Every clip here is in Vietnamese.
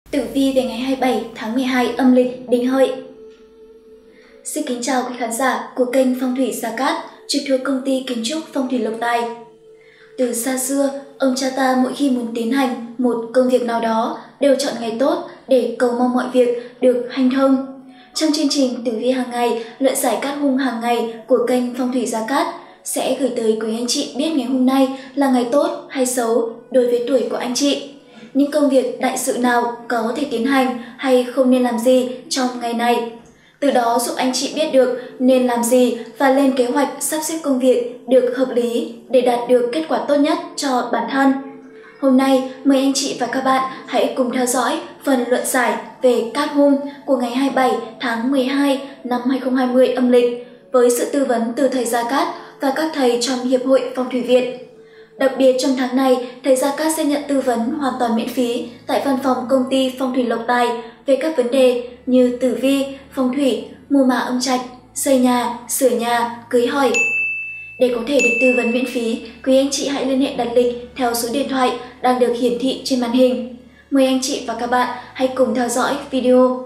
Tử vi về ngày 27 tháng 12 âm lịch Đinh Hợi. Xin kính chào quý khán giả của kênh Phong thủy Gia Cát, trực thuộc công ty kiến trúc Phong thủy Lộc Tài. Từ xa xưa, ông cha ta mỗi khi muốn tiến hành một công việc nào đó đều chọn ngày tốt để cầu mong mọi việc được hanh thông. Trong chương trình Tử vi hàng ngày, luận giải cát hung hàng ngày của kênh Phong thủy Gia Cát sẽ gửi tới quý anh chị biết ngày hôm nay là ngày tốt hay xấu đối với tuổi của anh chị. Những công việc đại sự nào có thể tiến hành hay không nên làm gì trong ngày này. Từ đó giúp anh chị biết được nên làm gì và lên kế hoạch sắp xếp công việc được hợp lý để đạt được kết quả tốt nhất cho bản thân. Hôm nay, mời anh chị và các bạn hãy cùng theo dõi phần luận giải về cát hung của ngày 27 tháng 12 năm 2020 âm lịch với sự tư vấn từ thầy Gia Cát và các thầy trong Hiệp hội Phong thủy Việt. Đặc biệt trong tháng này, thầy Gia Cát sẽ nhận tư vấn hoàn toàn miễn phí tại văn phòng công ty Phong thủy Lộc Tài về các vấn đề như tử vi, phong thủy, mùa mã âm trạch, xây nhà, sửa nhà, cưới hỏi. Để có thể được tư vấn miễn phí, quý anh chị hãy liên hệ đặt lịch theo số điện thoại đang được hiển thị trên màn hình. Mời anh chị và các bạn hãy cùng theo dõi video.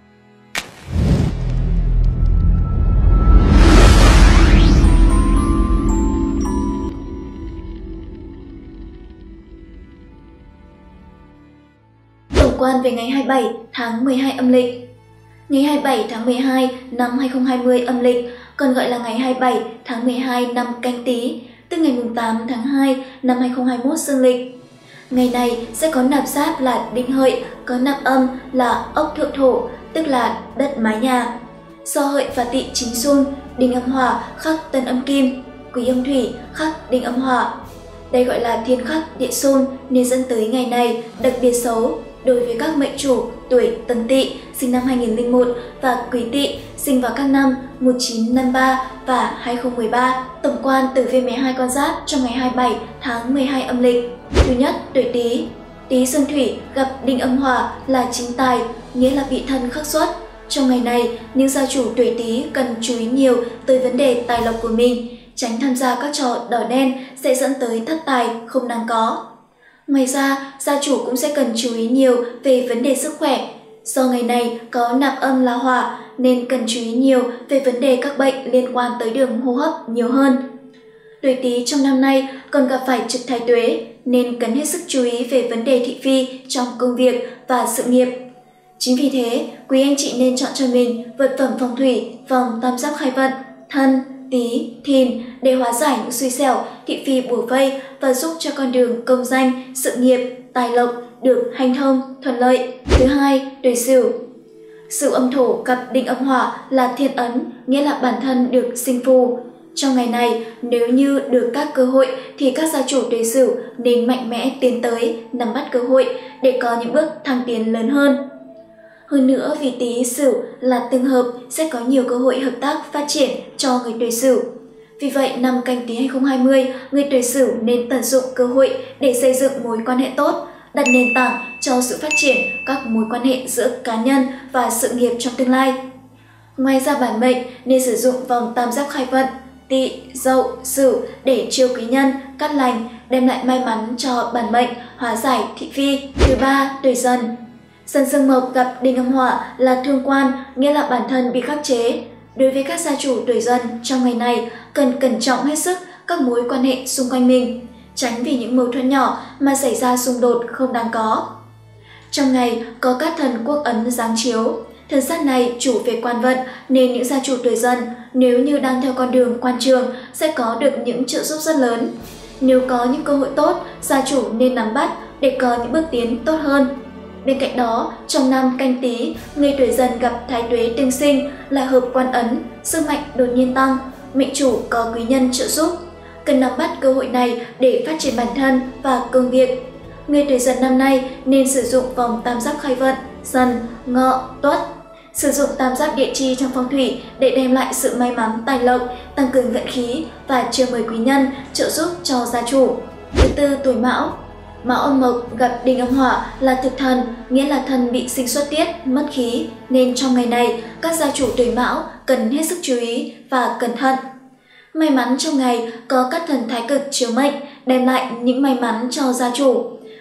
Tổng quan về ngày 27 tháng 12 âm lịch. Ngày 27 tháng 12 năm 2020 âm lịch, còn gọi là ngày 27 tháng 12 năm Canh Tý, tức ngày 8 tháng 2 năm 2021 dương lịch. Ngày này sẽ có nạp giáp là Đinh Hợi, có nạp âm là Ốc Thượng Thổ, tức là đất mái nhà. Do Hợi và Tỵ chính xung, Đinh âm hỏa khắc Tân âm kim, Quý âm thủy khắc Đinh âm hỏa. Đây gọi là thiên khắc địa xung nên dẫn tới ngày này đặc biệt xấu đối với các mệnh chủ tuổi Tân Tỵ sinh năm 2001 và Quý Tỵ sinh vào các năm 1953 và 2013. Tổng quan tử vi 12 con giáp trong ngày 27 tháng 12 âm lịch. Thứ nhất, tuổi Tý. Tý dương thủy gặp Đinh âm hỏa là chính tài, nghĩa là bị thân khắc xuất. Trong ngày này, những gia chủ tuổi Tý cần chú ý nhiều tới vấn đề tài lộc của mình, tránh tham gia các trò đỏ đen sẽ dẫn tới thất tài không đáng có. Ngoài ra, gia chủ cũng sẽ cần chú ý nhiều về vấn đề sức khỏe. Do ngày này có nạp âm là hỏa nên cần chú ý nhiều về vấn đề các bệnh liên quan tới đường hô hấp nhiều hơn. Tuổi Tý trong năm nay còn gặp phải trực thái tuế nên cần hết sức chú ý về vấn đề thị phi trong công việc và sự nghiệp. Chính vì thế, quý anh chị nên chọn cho mình vật phẩm phong thủy vòng tam giác khai vận Thân, Tý, Thìn để hóa giải những xui xẻo, thị phi bủa vây và giúp cho con đường công danh, sự nghiệp, tài lộc được hanh thông, thuận lợi. Thứ hai, tuổi Sửu. Sửu âm thổ gặp Đinh âm hỏa là thiên ấn, nghĩa là bản thân được sinh phù. Trong ngày này, nếu như được các cơ hội thì các gia chủ tuổi Sửu nên mạnh mẽ tiến tới, nắm bắt cơ hội để có những bước thăng tiến lớn hơn. Hơn nữa, vì Tý Sửu là tương hợp sẽ có nhiều cơ hội hợp tác phát triển cho người tuổi Sửu. Vì vậy, năm Canh Tý 2020, người tuổi Sửu nên tận dụng cơ hội để xây dựng mối quan hệ tốt, đặt nền tảng cho sự phát triển các mối quan hệ giữa cá nhân và sự nghiệp trong tương lai. Ngoài ra, bản mệnh nên sử dụng vòng tam giác khai vận Tỵ, Dậu, Sửu để chiêu quý nhân, cát lành, đem lại may mắn cho bản mệnh, hóa giải thị phi. Thứ ba, tuổi Dần. Dần dương mộc gặp Đinh âm hỏa là thương quan, nghĩa là bản thân bị khắc chế. Đối với các gia chủ tuổi Dần trong ngày này cần cẩn trọng hết sức các mối quan hệ xung quanh mình, tránh vì những mâu thuẫn nhỏ mà xảy ra xung đột không đáng có. Trong ngày có các thần quốc ấn giáng chiếu. Thần sát này chủ về quan vận nên những gia chủ tuổi Dần nếu như đang theo con đường quan trường sẽ có được những trợ giúp rất lớn. Nếu có những cơ hội tốt, gia chủ nên nắm bắt để có những bước tiến tốt hơn. Bên cạnh đó, trong năm Canh Tý, người tuổi Dần gặp thái tuế tương sinh là hợp quan ấn, sức mạnh đột nhiên tăng, mệnh chủ có quý nhân trợ giúp. Cần nắm bắt cơ hội này để phát triển bản thân và công việc. Người tuổi Dần năm nay nên sử dụng vòng tam giác khai vận Dần, Ngọ, Tuất. Sử dụng tam giác địa chi trong phong thủy để đem lại sự may mắn, tài lộc, tăng cường vận khí và chiêu mời quý nhân trợ giúp cho gia chủ. Thứ tư, tuổi Mão. Mão âm mộc gặp Đinh âm hỏa là thực thần, nghĩa là thân bị sinh xuất tiết, mất khí, nên trong ngày này các gia chủ tuổi Mão cần hết sức chú ý và cẩn thận. May mắn trong ngày có các thần thái cực chiếu mệnh đem lại những may mắn cho gia chủ.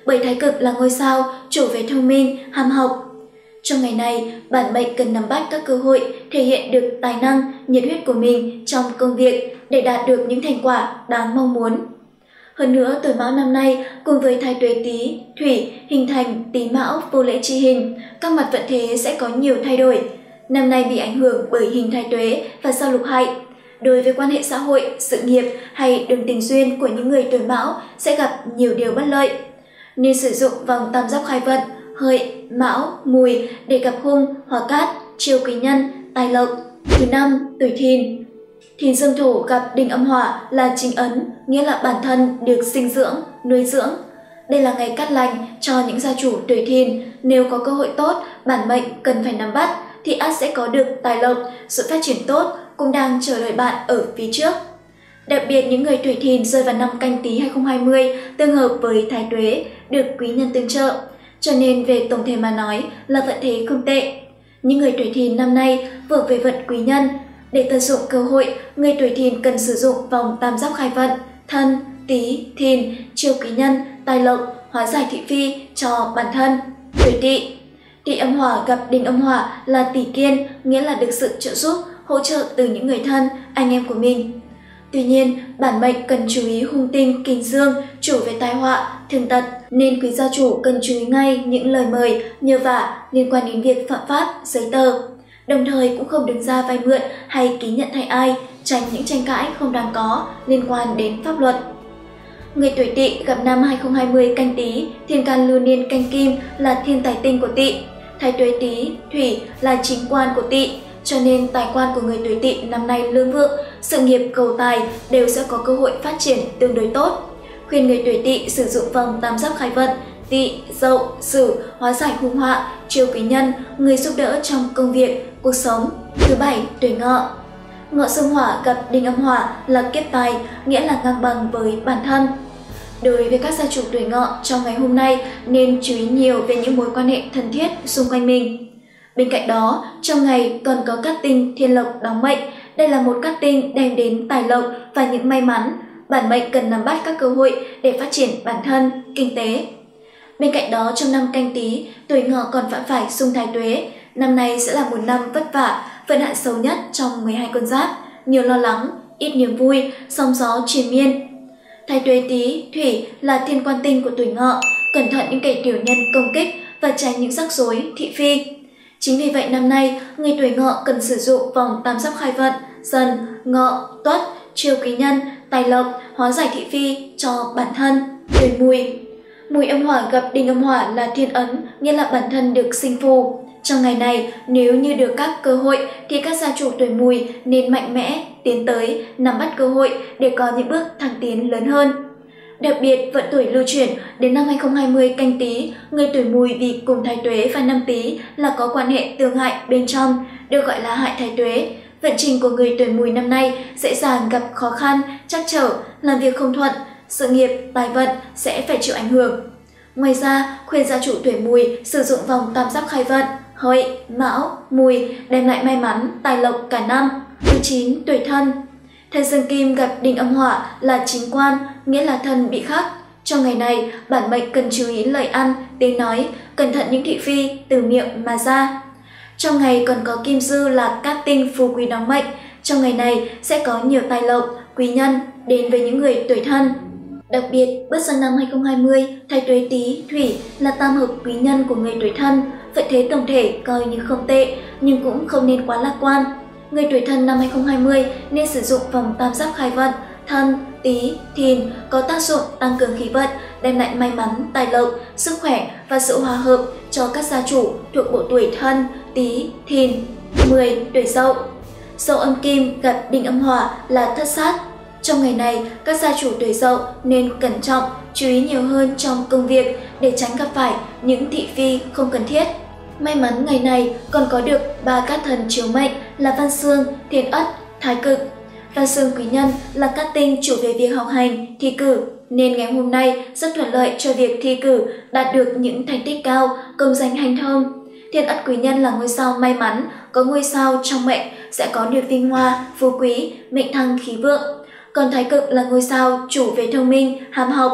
bởi thái cực là ngôi sao chủ về thông minh, ham học. Trong ngày này, bản mệnh cần nắm bắt các cơ hội thể hiện được tài năng, nhiệt huyết của mình trong công việc để đạt được những thành quả đáng mong muốn. Hơn nữa, tuổi Mão năm nay cùng với thái tuế Tý, Thủy hình thành Tý Mão vô lễ chi hình, các mặt vận thế sẽ có nhiều thay đổi. Năm nay bị ảnh hưởng bởi hình thái tuế và sao lục hại. Đối với quan hệ xã hội, sự nghiệp hay đường tình duyên của những người tuổi Mão sẽ gặp nhiều điều bất lợi. Nên sử dụng vòng tam giác khai vận Hợi, Mão, Mùi để gặp hung, hỏa cát, chiêu quý nhân, tài lộc. Thứ năm, tuổi Thìn. Thìn dương thổ gặp đinh âm hỏa là chính ấn, nghĩa là bản thân được sinh dưỡng, nuôi dưỡng. Đây là ngày cát lành cho những gia chủ tuổi Thìn, nếu có cơ hội tốt, bản mệnh cần phải nắm bắt thì ắt sẽ có được tài lộc, sự phát triển tốt cũng đang chờ đợi bạn ở phía trước. Đặc biệt những người tuổi Thìn rơi vào năm Canh Tý 2020 tương hợp với thái tuế, được quý nhân tương trợ. Cho nên về tổng thể mà nói là vận thế không tệ. Những người tuổi Thìn năm nay vượng về vận quý nhân. Để tận dụng cơ hội, người tuổi Thìn cần sử dụng vòng tam giác khai vận Thân, Tý, Thìn, chiêu quý nhân, tài lộc, hóa giải thị phi cho bản thân. Tuổi Tỵ. Tỵ âm hỏa gặp đinh âm hỏa là tỷ kiên, nghĩa là được sự trợ giúp, hỗ trợ từ những người thân, anh em của mình. Tuy nhiên, bản mệnh cần chú ý hung tinh kình dương, chủ về tai họa, thương tật, nên quý gia chủ cần chú ý ngay những lời mời, nhờ vả liên quan đến việc phạm pháp, giấy tờ. Đồng thời cũng không đứng ra vay mượn hay ký nhận thay ai, tránh những tranh cãi không đáng có liên quan đến pháp luật. Người tuổi Tỵ gặp năm 2020 Canh Tý, thiên can lưu niên canh kim là thiên tài tinh của Tỵ, thái tuế Tý, Thủy là chính quan của Tỵ. Cho nên tài quan của người tuổi Tỵ năm nay lương vượng, sự nghiệp cầu tài đều sẽ có cơ hội phát triển tương đối tốt. Khuyên người tuổi Tỵ sử dụng vòng tam giác khai vận Tỵ, Dậu, Sửu hóa giải hung họa, chiêu quý nhân, người giúp đỡ trong công việc, cuộc sống. Thứ bảy, tuổi Ngọ. Ngọ xung hỏa gặp đinh âm hỏa là kiếp tài, nghĩa là ngang bằng với bản thân. Đối với các gia chủ tuổi Ngọ trong ngày hôm nay nên chú ý nhiều về những mối quan hệ thân thiết xung quanh mình. Bên cạnh đó, trong ngày còn có cát tinh thiên lộc đóng mệnh. Đây là một cát tinh đem đến tài lộc và những may mắn. Bản mệnh cần nắm bắt các cơ hội để phát triển bản thân, kinh tế. Bên cạnh đó, trong năm Canh Tý, tuổi Ngọ còn phạm phải xung thái tuế. Năm nay sẽ là một năm vất vả, vận hạn xấu nhất trong 12 con giáp. Nhiều lo lắng, ít niềm vui, sóng gió triền miên. Thái tuế Tý, Thủy là thiên quan tinh của tuổi Ngọ. Cẩn thận những kẻ tiểu nhân công kích và tránh những rắc rối, thị phi. Chính vì vậy năm nay, người tuổi Ngọ cần sử dụng vòng tam giác khai vận Dần, Ngọ, Tuất, chiêu quý nhân, tài lộc, hóa giải thị phi cho bản thân. Tuổi Mùi. Mùi âm hỏa gặp đinh âm hỏa là thiên ấn, nghĩa là bản thân được sinh phù. Trong ngày này, nếu như được các cơ hội thì các gia chủ tuổi Mùi nên mạnh mẽ, tiến tới, nắm bắt cơ hội để có những bước thăng tiến lớn hơn. Đặc biệt, vận tuổi lưu chuyển đến năm 2020 Canh Tý, người tuổi Mùi vì cùng thái tuế và năm Tý là có quan hệ tương hại bên trong, được gọi là hại thái tuế. Vận trình của người tuổi Mùi năm nay dễ dàng gặp khó khăn, trắc trở, làm việc không thuận, sự nghiệp, tài vận sẽ phải chịu ảnh hưởng. Ngoài ra, khuyên gia chủ tuổi Mùi sử dụng vòng tam giác khai vận Hợi, Mão, Mùi đem lại may mắn, tài lộc cả năm. Thứ 9, tuổi Thân. Thân dương kim gặp đinh âm hỏa là chính quan, nghĩa là thân bị khắc. Trong ngày này, bản mệnh cần chú ý lời ăn, tiếng nói, cẩn thận những thị phi từ miệng mà ra. Trong ngày còn có kim dư là cát tinh phú quý đóng mệnh. Trong ngày này sẽ có nhiều tài lộc, quý nhân đến với những người tuổi Thân. Đặc biệt, bước sang năm 2020, thái tuế Tý, Thủy là tam hợp quý nhân của người tuổi Thân. Vận thế tổng thể coi như không tệ, nhưng cũng không nên quá lạc quan. Người tuổi Thân năm 2020 nên sử dụng vòng tam giác khai vận Thân, Tý, Thìn có tác dụng tăng cường khí vận, đem lại may mắn, tài lộc, sức khỏe và sự hòa hợp cho các gia chủ thuộc bộ tuổi Thân, Tý, Thìn. 10. Tuổi Dậu. Dậu âm kim gặp đinh âm hỏa là thất sát. Trong ngày này, các gia chủ tuổi Dậu nên cẩn trọng, chú ý nhiều hơn trong công việc để tránh gặp phải những thị phi không cần thiết. May mắn ngày này còn có được 3 cát thần chiếu mệnh là Văn Xương, Thiên Ất, Thái Cực. Văn Xương quý nhân là cát tinh chủ về việc học hành, thi cử, nên ngày hôm nay rất thuận lợi cho việc thi cử đạt được những thành tích cao, công danh hanh thông. Thiên Ất quý nhân là ngôi sao may mắn, có ngôi sao trong mệnh sẽ có được vinh hoa, phú quý, mệnh thăng khí vượng. Còn Thái Cực là ngôi sao chủ về thông minh, ham học.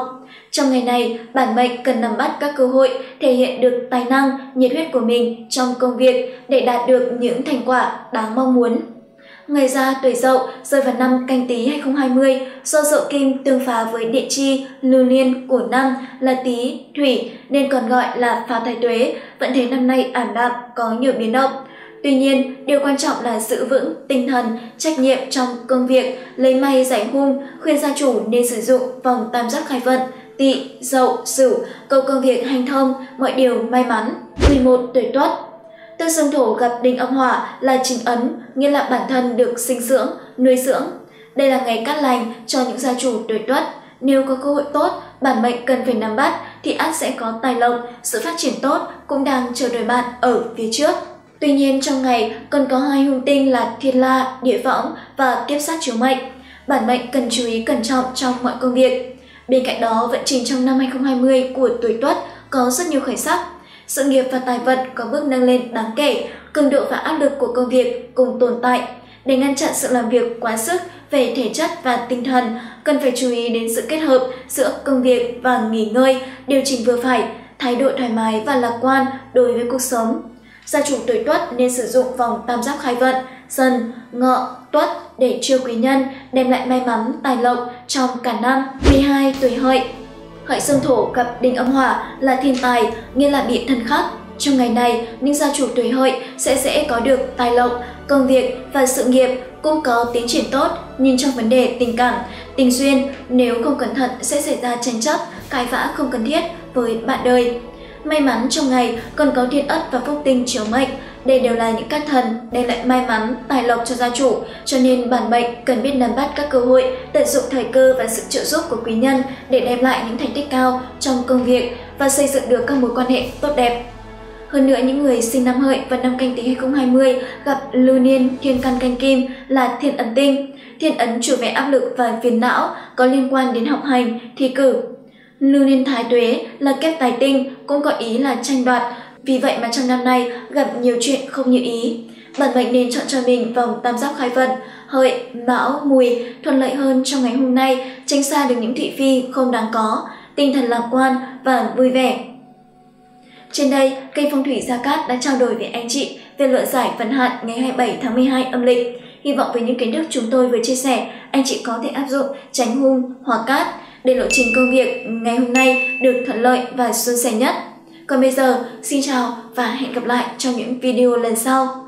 Trong ngày này, bản mệnh cần nắm bắt các cơ hội thể hiện được tài năng, nhiệt huyết của mình trong công việc để đạt được những thành quả đáng mong muốn. Ngày ra tuổi Dậu rơi vào năm Canh Tý 2020 do Dậu Kim tương phá với địa chi lưu niên của năm là Tý, Thủy nên còn gọi là phá thái tuế, vận thế năm nay ảm đạm, có nhiều biến động. Tuy nhiên, điều quan trọng là giữ vững tinh thần, trách nhiệm trong công việc, lấy may giải hung, khuyên gia chủ nên sử dụng vòng tam giác khai vận, Tỵ, Dậu, Sửu, cầu công việc hanh thông, mọi điều may mắn. 11 tuổi Tuất. Tương xung thổ gặp đinh âm hỏa là chính ấn, nghĩa là bản thân được sinh dưỡng, nuôi dưỡng. Đây là ngày cát lành cho những gia chủ tuổi Tuất. Nếu có cơ hội tốt, bản mệnh cần phải nắm bắt thì ắt sẽ có tài lộc, sự phát triển tốt cũng đang chờ đợi bạn ở phía trước. Tuy nhiên trong ngày còn có hai hung tinh là thiên la, địa võng và kiếp sát chiếu mệnh. Bản mệnh cần chú ý cẩn trọng trong mọi công việc. Bên cạnh đó, vận trình trong năm 2020 của tuổi Tuất có rất nhiều khởi sắc. Sự nghiệp và tài vận có bước nâng lên đáng kể, cường độ và áp lực của công việc cùng tồn tại. Để ngăn chặn sự làm việc quá sức về thể chất và tinh thần, cần phải chú ý đến sự kết hợp giữa công việc và nghỉ ngơi, điều chỉnh vừa phải, thái độ thoải mái và lạc quan đối với cuộc sống. Gia chủ tuổi Tuất nên sử dụng vòng tam giác khai vận, Dần, Ngọ, Tuất để chiêu quý nhân, đem lại may mắn, tài lộc trong cả năm. 12 tuổi Hợi. Hợi xung thổ gặp đinh âm hỏa là thiên tài, nghĩa là bị thân khắc. Trong ngày này, những gia chủ tuổi Hợi sẽ dễ có được tài lộc, công việc và sự nghiệp cũng có tiến triển tốt, nhưng trong vấn đề tình cảm, tình duyên nếu không cẩn thận sẽ xảy ra tranh chấp, cãi vã không cần thiết với bạn đời. May mắn trong ngày còn có thiên ất và phúc tinh chiếu mệnh, đây đều là những cát thần đem lại may mắn, tài lộc cho gia chủ, cho nên bản mệnh cần biết nắm bắt các cơ hội, tận dụng thời cơ và sự trợ giúp của quý nhân để đem lại những thành tích cao trong công việc và xây dựng được các mối quan hệ tốt đẹp. Hơn nữa, những người sinh năm Hợi và năm Canh Tý 2020 gặp lưu niên thiên căn canh kim là thiên ấn tinh. Thiên ấn chủ về áp lực và phiền não có liên quan đến học hành, thi cử. Lưu niên thái tuế là kép tài tinh, cũng có ý là tranh đoạt. Vì vậy mà trong năm nay gặp nhiều chuyện không như ý. Bản mệnh nên chọn cho mình vòng tam giác khai vận, Hợi, Mão, Mùi thuận lợi hơn trong ngày hôm nay, tránh xa được những thị phi không đáng có, tinh thần lạc quan và vui vẻ. Trên đây, kênh Phong thủy Gia Cát đã trao đổi với anh chị về luận giải vận hạn ngày 27 tháng 12 âm lịch. Hy vọng với những kiến thức chúng tôi vừa chia sẻ, anh chị có thể áp dụng tránh hung, hỏa cát để lộ trình công việc ngày hôm nay được thuận lợi và suôn sẻ nhất. Còn bây giờ, xin chào và hẹn gặp lại trong những video lần sau.